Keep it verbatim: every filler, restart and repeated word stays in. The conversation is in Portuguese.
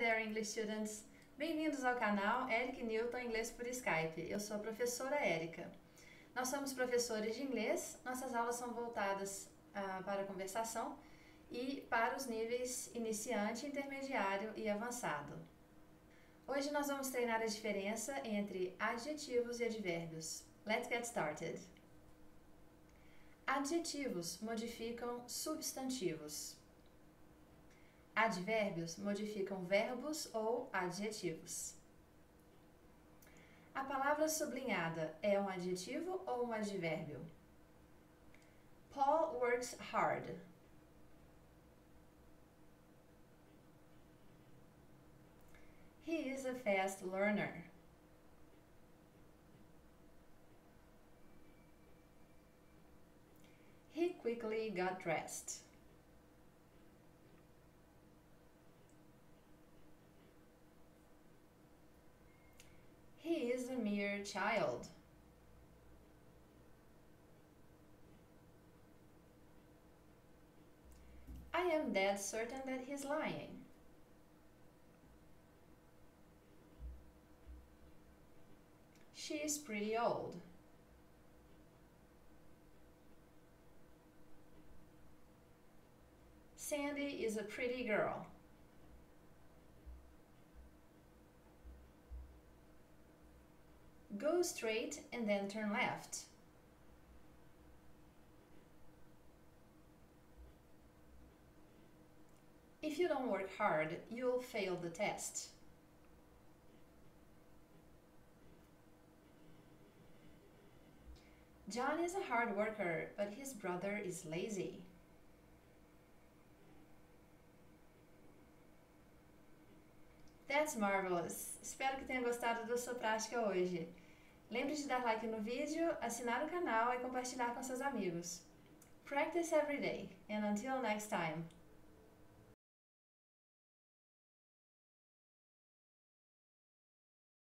there, English students! Bem-vindos ao canal Eric Newton Inglês por Skype. Eu sou a professora Érica. Nós somos professores de inglês, nossas aulas são voltadas ah, para a conversação e para os níveis iniciante, intermediário e avançado. Hoje nós vamos treinar a diferença entre adjetivos e advérbios. Let's get started! Adjetivos modificam substantivos. Advérbios modificam verbos ou adjetivos. A palavra sublinhada é um adjetivo ou um advérbio? Paul works hard. He is a fast learner. He quickly got dressed. He is a mere child. I am dead certain that he's lying. She is pretty old. Sandy is a pretty girl. Go straight and then turn left. If you don't work hard, you'll fail the test. John is a hard worker, but his brother is lazy. That's marvelous! Espero que tenha gostado da sua prática hoje. Lembre de dar like no vídeo, assinar o canal e compartilhar com seus amigos. Practice every day, and until next time!